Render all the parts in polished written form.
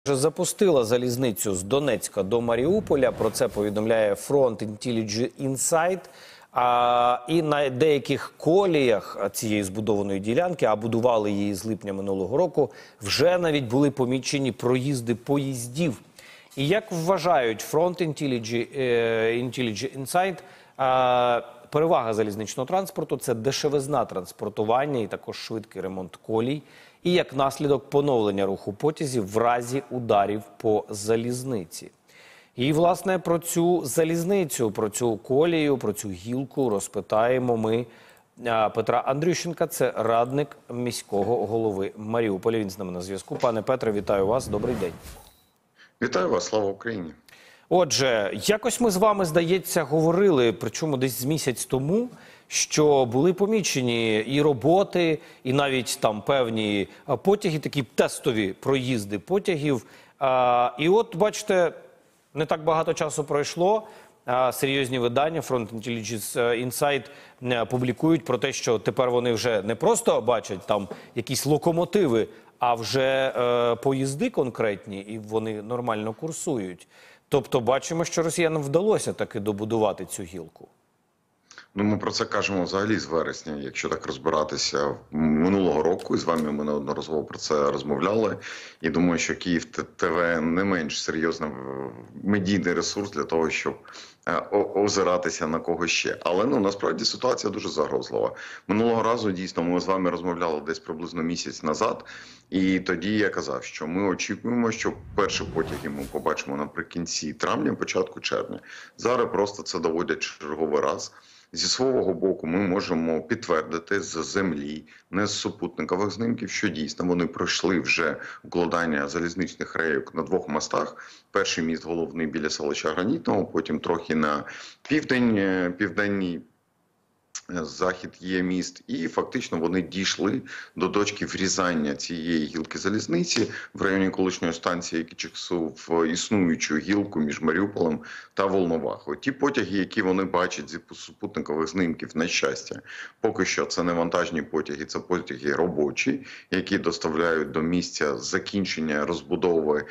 Вже запустила залізницю з Донецька до Маріуполя. Про це повідомляє Front Intelligence Insight. І на деяких коліях цієї збудованої ділянки, а будували її з липня минулого року, вже навіть були помічені проїзди поїздів. І як вважають Front Intelligence Insight, перевага залізничного транспорту – це дешевизна транспортування і також швидкий ремонт колій. І як наслідок поновлення руху потязів в разі ударів по залізниці. І, власне, про цю залізницю, про цю колію, про цю гілку розпитаємо ми Петра Андрющенка. Це радник міського голови Маріуполя. Він з нами на зв'язку. Пане Петре, вітаю вас. Добрий день. Вітаю вас. Слава Україні. Отже, якось ми з вами, здається, говорили, причому десь з місяць тому, що були помічені і роботи, і навіть там певні потяги, такі тестові проїзди потягів. І от, бачите, не так багато часу пройшло. Серйозні видання Front Intelligence Insight публікують про те, що тепер вони вже не просто бачать там якісь локомотиви, а вже поїзди конкретні, і вони нормально курсують. Тобто бачимо, що росіянам вдалося таки добудувати цю гілку. Ну, ми про це кажемо взагалі з вересня, якщо так розбиратися, минулого року. І з вами ми неодноразово про це розмовляли. І думаю, що Київ ТВ не менш серйозний медійний ресурс для того, щоб озиратися на кого ще. Але насправді ситуація дуже загрозлива. Минулого разу, дійсно, ми з вами розмовляли десь приблизно місяць назад. І тоді я казав, що ми очікуємо, що перші потяги ми побачимо наприкінці травня, початку червня. Зараз просто це доводять черговий раз. Зі свого боку ми можемо підтвердити з землі, не з супутникових знімків, що дійсно вони пройшли вже укладання залізничних рейок на двох мостах. Перший міст головний біля селища Гранітного, потім трохи на південній захід є міст, і фактично вони дійшли до точки врізання цієї гілки залізниці в районі колишньої станції Кічиксу в існуючу гілку між Маріуполем та Волновахою. Ті потяги, які вони бачать зі супутникових знімків, на щастя, поки що це не вантажні потяги, це потяги робочі, які доставляють до місця закінчення розбудови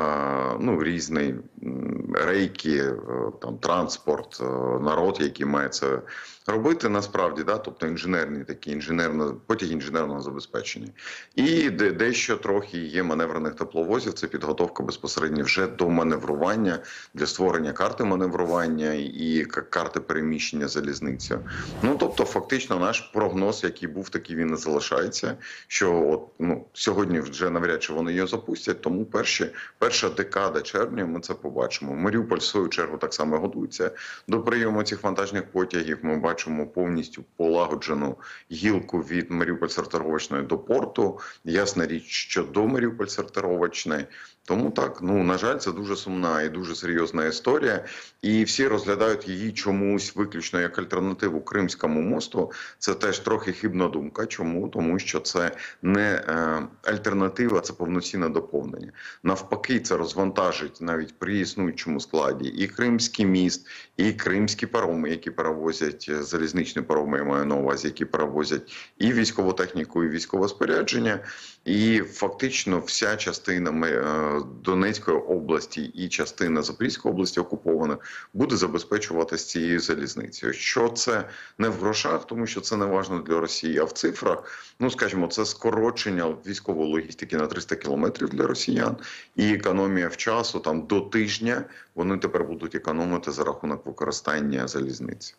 різні рейки, там транспорт, народ, який має це робити насправді, тобто інженерні такі, потяги інженерного забезпечення. І дещо трохи є маневрених тепловозів, це підготовка безпосередньо вже до маневрування, для створення карти маневрування і карти переміщення залізницею. Тобто фактично наш прогноз, який був, такий він і залишається, що сьогодні вже навряд чи вони його запустять, тому перша декада червня ми це побачимо. Маріуполь в свою чергу так само готується до прийому цих вантажних потягів. Ми бачимо повністю полагоджену гілку від Маріуполь-Сортировочної до порту. Ясна річ, що до Маріуполь-Сортировочної. Тому так, на жаль, це дуже сумна і дуже серйозна історія. І всі розглядають її чомусь виключно як альтернативу Кримському мосту. Це теж трохи хибна думка. Чому? Тому що це не альтернатива, це повноцінне доповнення. Навпаки, це розвантажить навіть при існуючому складі і Кримський міст, і кримські пароми, які перевозять, залізничні пароми, я маю на увазі, які перевозять і військову техніку, і військове спорядження. І фактично вся частина Донецької області і частина Запорізької області окупована буде забезпечуватися цією залізницею. Що це не в грошах, тому що це не важливо для Росії, а в цифрах, скажімо, це скорочення військової логістики на 300 кілометрів для росіян і економія в часу, там до тижня вони тепер будуть економити за рахунок використання залізниці.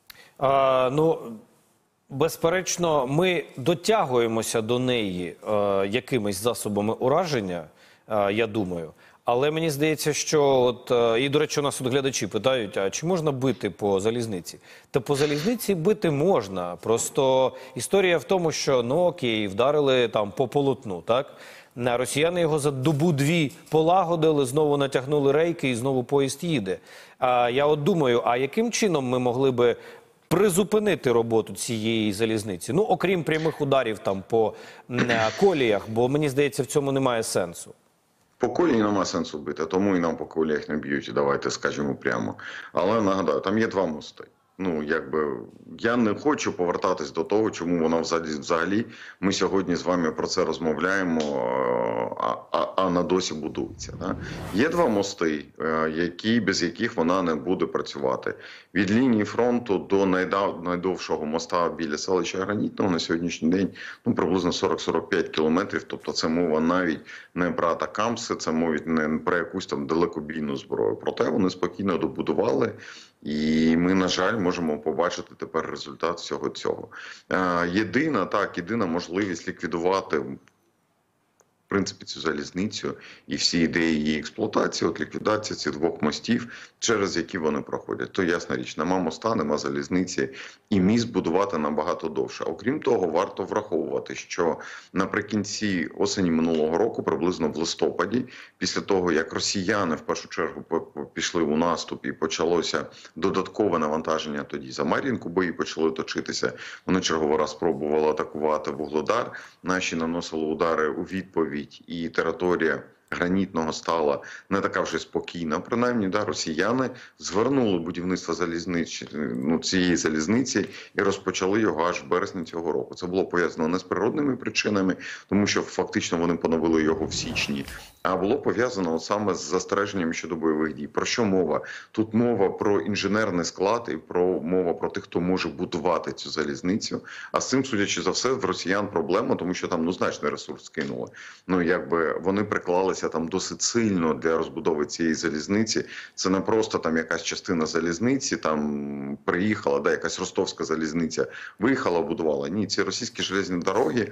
Безперечно, ми дотягуємося до неї якимись засобами ураження, я думаю. Але мені здається, що і, до речі, у нас глядачі питають, а чи можна бити по залізниці? Та по залізниці бити можна. Просто історія в тому, що, окей, вдарили там по полотну, так? Росіяни його за добу-дві полагодили, знову натягнули рейки і знову поїзд їде. Я думаю, а яким чином ми могли би призупинити роботу цієї залізниці? Окрім прямих ударів там по коліях, бо мені здається, в цьому немає сенсу. По колії немає сенсу бити, тому і нам по коліях не б'ють, давайте скажемо прямо. Але нагадаю, там є два мости. Ну, якби, я не хочу повертатись до того, чому воно взагалі ми сьогодні з вами про це розмовляємо, а на досі будується. Да? Є два мости, без яких вона не буде працювати. Від лінії фронту до найдовшого моста біля селища Гранітного на сьогоднішній день приблизно 40-45 кілометрів. Тобто це мова навіть не про атакамси, це мова не про якусь там далекобійну зброю. Проте вони спокійно добудували. І ми, на жаль, можемо побачити тепер результат всього цього. Єдина можливість ліквідувати, в принципі, цю залізницю і всі ідеї її експлуатації, ліквідація цих двох мостів, через які вони проходять. То ясна річ, нема моста, нема залізниці, і міст будувати набагато довше. Окрім того, варто враховувати, що наприкінці осені минулого року, приблизно в листопаді, після того, як росіяни в першу чергу пішли у наступ і почалося додаткове навантаження тоді за Мар'їнку, бої почали точитися, вони черговий раз спробували атакувати Вугледар, наші наносили удари у відповідь, і територія Гранітного стала не така вже спокійна, принаймні, росіяни звернули будівництво цієї залізниці і розпочали його аж в березні цього року. Це було пов'язано не з природними причинами, тому що фактично вони поновили його в січні, а було пов'язано саме з застереженням щодо бойових дій. Про що мова? Тут мова про інженерний склад і мова про тих, хто може будувати цю залізницю. А з цим, судячи за все, в росіян проблема, тому що там значний ресурс кинули. Вони приклалися там досить сильно для розбудови цієї залізниці. Це не просто там якась частина залізниці, там приїхала, якась ростовська залізниця виїхала, будувала. Ні, ці російські железні дороги,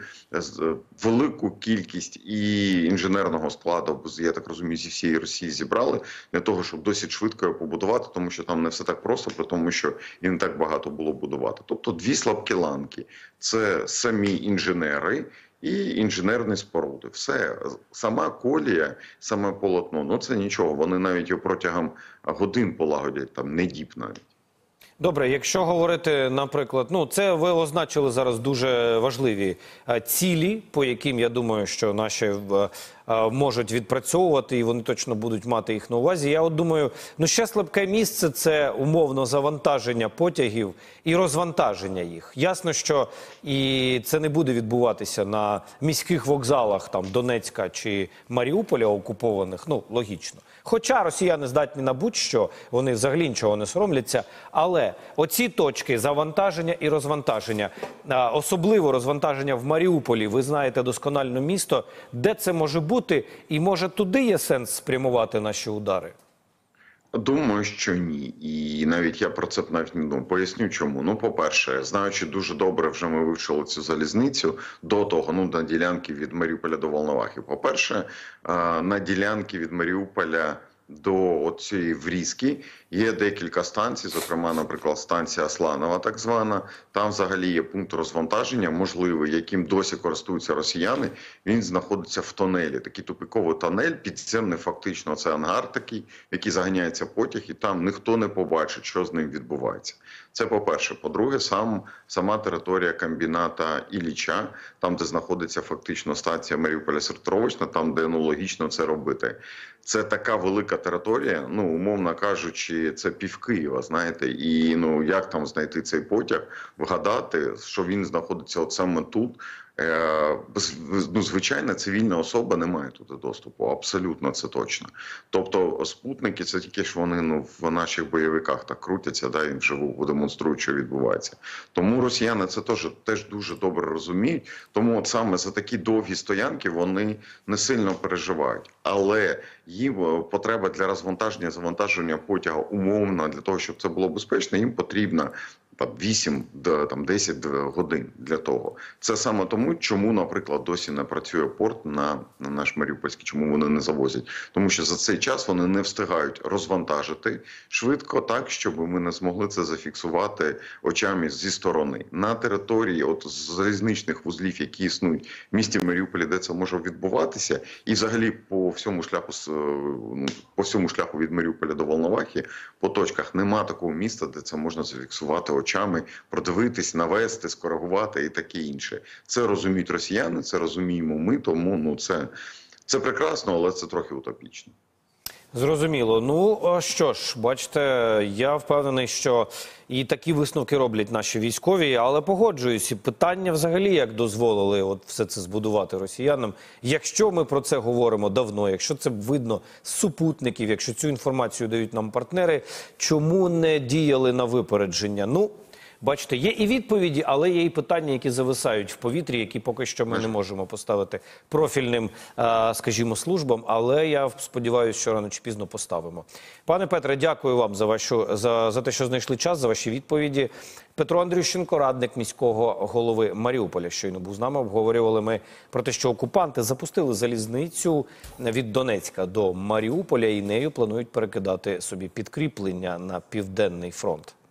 велику кількість і інженерного складу, я так розумію, зі всієї Росії зібрали для того, щоб досить швидко його побудувати, тому що там не все так просто, при тому, що і не так багато було будувати. Тобто дві слабкі ланки – це самі інженери і інженерні споруди. Все. Сама колія, саме полотно, це нічого. Вони навіть його протягом годин полагодять, там, не діб навіть. Добре, якщо говорити, наприклад, це ви означили зараз дуже важливі цілі, по яким, я думаю, що наші можуть відпрацьовувати, і вони точно будуть мати їх на увазі. Я от думаю, ще слабке місце – це умовно завантаження потягів і розвантаження їх. Ясно, що і це не буде відбуватися на міських вокзалах там Донецька чи Маріуполя окупованих, логічно. Хоча росіяни здатні на будь-що, вони взагалі нічого не соромляться, але оці точки завантаження і розвантаження, особливо розвантаження в Маріуполі, ви знаєте досконально місто, де це може бути, і може туди є сенс спрямувати наші удари? Думаю, що ні. І навіть я про це поясню чому. По-перше, знаючи дуже добре, вже ми вивчили цю залізницю до того, на ділянки від Маріуполя до Волновахи. По-перше, на ділянки від Маріуполя до цієї врізки є декілька станцій, зокрема, наприклад, станція Асланова, так звана. Там взагалі є пункт розвантаження, можливий, яким досі користуються росіяни. Він знаходиться в тунелі. Такий тупиковий тунель, підземний фактично, це ангар такий, в який заганяється потяг, і там ніхто не побачить, що з ним відбувається. Це по-перше. По-друге, сама територія комбіната Ілліча, там, де знаходиться фактично станція Маріуполя-Сортировочна, там, де логічно це робити. Це така велика територія, умовно кажучи, це пів Києва, знаєте, і як там знайти цей потяг, вгадати, що він знаходиться от саме тут. Звичайна цивільна особа не має туди доступу, абсолютно це точно. Тобто спутники, це тільки ж вони в наших бойовиках так крутяться, і вживу демонструють, що відбувається. Тому росіяни це теж дуже добре розуміють, тому от саме за такі довгі стоянки вони не сильно переживають. Але їм потреба для розвантаження, завантаження потяга умовно, для того, щоб це було безпечно, їм потрібно 8-10 годин для того. Це саме тому, чому, наприклад, досі не працює порт на наш Маріупольський, чому вони не завозять. Тому що за цей час вони не встигають розвантажити швидко так, щоб ми не змогли це зафіксувати очами зі сторони. На території залізничних вузлів, які існують в місті Маріуполі, де це може відбуватися, і взагалі по всьому шляху від Маріуполя до Волновахи, по точках нема такого міста, де це можна зафіксувати очами, продивитись, навести, скоригувати і таке інше. Це розуміють росіяни, це розуміємо ми, тому це прекрасно, але це трохи утопічно. Зрозуміло. Ну, що ж, бачите, я впевнений, що і такі висновки роблять наші військові, але погоджуюсь, і питання взагалі, як дозволили от все це збудувати росіянам. Якщо ми про це говоримо давно, якщо це видно з супутників, якщо цю інформацію дають нам партнери, чому не діяли на випередження? Ну, бачите, є і відповіді, але є і питання, які зависають в повітрі, які поки що ми не можемо поставити профільним, скажімо, службам, але я сподіваюся, що рано чи пізно поставимо. Пане Петре, дякую вам за те, що знайшли час, за ваші відповіді. Петро Андрющенко, радник міського голови Маріуполя, щойно був з нами. Обговорювали ми про те, що окупанти запустили залізницю від Донецька до Маріуполя і нею планують перекидати собі підкріплення на Південний фронт.